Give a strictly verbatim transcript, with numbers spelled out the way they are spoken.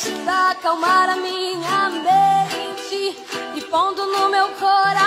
pra acalmar a minha mente e pondo no meu coração